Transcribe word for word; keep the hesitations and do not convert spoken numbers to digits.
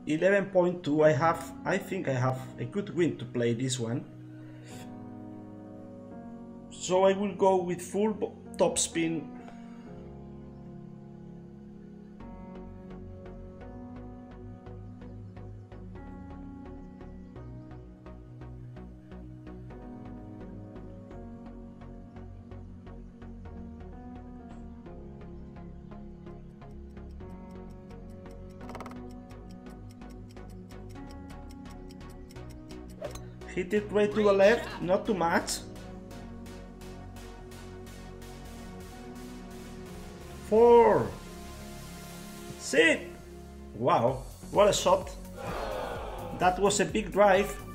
eleven point two. I have, I think I have a good wind to play this one. So I will go with full top spin. Hit it right to the left, not too much. Four. Six. Wow, what a shot. That was a big drive.